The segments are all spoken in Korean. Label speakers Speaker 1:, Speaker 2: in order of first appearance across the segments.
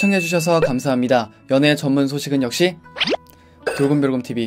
Speaker 1: 시청해주셔서 감사합니다. 연애 전문 소식은 역시 돌곰별곰TV.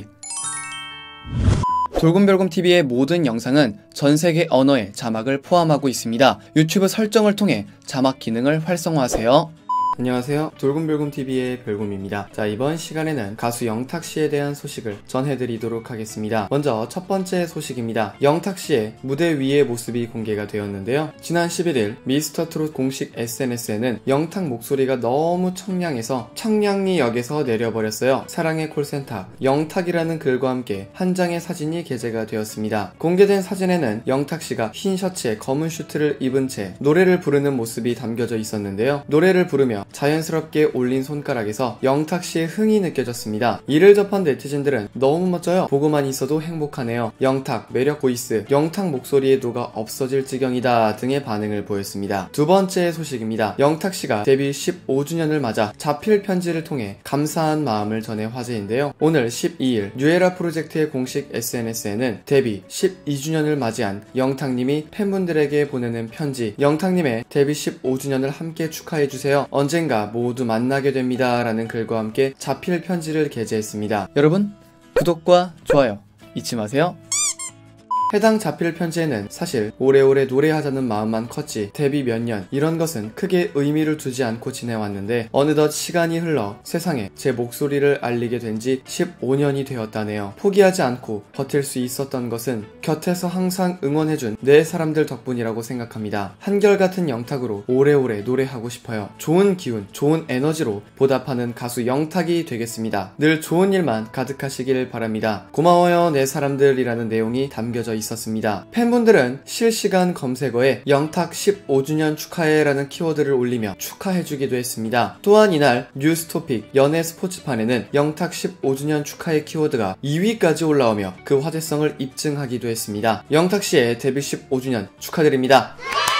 Speaker 1: 돌곰별곰TV의 모든 영상은 전세계 언어의 자막을 포함하고 있습니다. 유튜브 설정을 통해 자막 기능을 활성화하세요. 안녕하세요. 돌곰별곰TV의 별곰입니다. 자, 이번 시간에는 가수 영탁씨에 대한 소식을 전해드리도록 하겠습니다. 먼저 첫 번째 소식입니다. 영탁씨의 무대 위의 모습이 공개가 되었는데요. 지난 11일 미스터트롯 공식 SNS에는 영탁 목소리가 너무 청량해서 청량리 역에서 내려버렸어요. 사랑의 콜센터 영탁이라는 글과 함께 한 장의 사진이 게재가 되었습니다. 공개된 사진에는 영탁씨가 흰 셔츠에 검은 슈트를 입은 채 노래를 부르는 모습이 담겨져 있었는데요. 노래를 부르며 자연스럽게 올린 손가락에서 영탁씨의 흥이 느껴졌습니다. 이를 접한 네티즌들은 너무 멋져요. 보고만 있어도 행복하네요. 영탁, 매력 보이스, 영탁 목소리의 도가 없어질 지경이다 등의 반응을 보였습니다. 두 번째 소식입니다. 영탁씨가 데뷔 15주년을 맞아 자필 편지를 통해 감사한 마음을 전해 화제인데요. 오늘 12일 뉴에라 프로젝트의 공식 SNS에는 데뷔 12주년을 맞이한 영탁님이 팬분들에게 보내는 편지, 영탁님의 데뷔 15주년을 함께 축하해주세요. 언젠가 모두 만나게 됩니다 라는 글과 함께 자필 편지를 게재했습니다. 여러분, 구독과 좋아요 잊지 마세요. 해당 자필 편지에는 사실 오래오래 노래하자는 마음만 컸지 데뷔 몇 년 이런 것은 크게 의미를 두지 않고 지내왔는데 어느덧 시간이 흘러 세상에 제 목소리를 알리게 된 지 15년이 되었다네요. 포기하지 않고 버틸 수 있었던 것은 곁에서 항상 응원해준 내 사람들 덕분이라고 생각합니다. 한결같은 영탁으로 오래오래 노래하고 싶어요. 좋은 기운, 좋은 에너지로 보답하는 가수 영탁이 되겠습니다. 늘 좋은 일만 가득하시길 바랍니다. 고마워요 내 사람들이라는 내용이 담겨져 있었습니다. 팬분들은 실시간 검색어에 영탁 15주년 축하해 라는 키워드를 올리며 축하해주기도 했습니다. 또한 이날 뉴스토픽 연예 스포츠판에는 영탁 15주년 축하해 키워드가 2위까지 올라오며 그 화제성을 입증하기도 했습니다. 영탁씨의 데뷔 15주년 축하드립니다.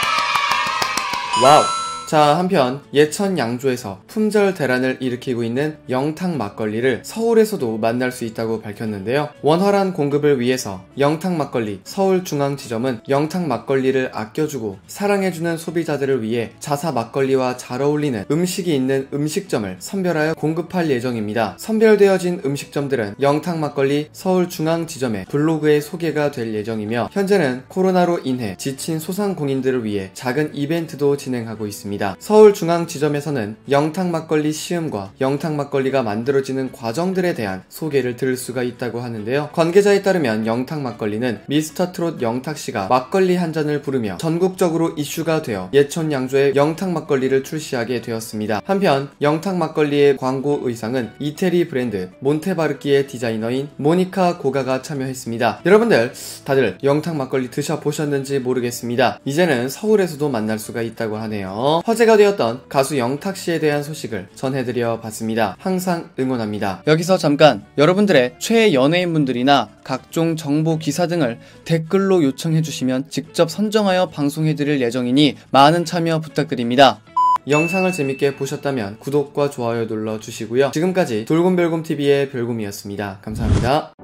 Speaker 1: 와우! 자, 한편 예천 양조에서 품절 대란을 일으키고 있는 영탁 막걸리를 서울에서도 만날 수 있다고 밝혔는데요. 원활한 공급을 위해서 영탁 막걸리 서울중앙지점은 영탁 막걸리를 아껴주고 사랑해주는 소비자들을 위해 자사 막걸리와 잘 어울리는 음식이 있는 음식점을 선별하여 공급할 예정입니다. 선별되어진 음식점들은 영탁 막걸리 서울중앙지점의 블로그에 소개가 될 예정이며 현재는 코로나로 인해 지친 소상공인들을 위해 작은 이벤트도 진행하고 있습니다. 서울중앙지점에서는 영탁 막걸리 시음과 영탁 막걸리가 만들어지는 과정들에 대한 소개를 들을 수가 있다고 하는데요. 관계자에 따르면 영탁 막걸리는 미스터트롯 영탁씨가 막걸리 한 잔을 부르며 전국적으로 이슈가 되어 예천 양조의 영탁 막걸리를 출시하게 되었습니다. 한편 영탁 막걸리의 광고 의상은 이태리 브랜드 몬테바르키의 디자이너인 모니카 고가가 참여했습니다. 여러분들 다들 영탁 막걸리 드셔보셨는지 모르겠습니다. 이제는 서울에서도 만날 수가 있다고 하네요. 화제가 되었던 가수 영탁씨에 대한 소식을 전해드려 봤습니다. 항상 응원합니다. 여기서 잠깐 여러분들의 최애 연예인분들이나 각종 정보 기사 등을 댓글로 요청해주시면 직접 선정하여 방송해드릴 예정이니 많은 참여 부탁드립니다. 영상을 재밌게 보셨다면 구독과 좋아요 눌러주시고요. 지금까지 돌곰별곰TV의 별곰이었습니다. 감사합니다.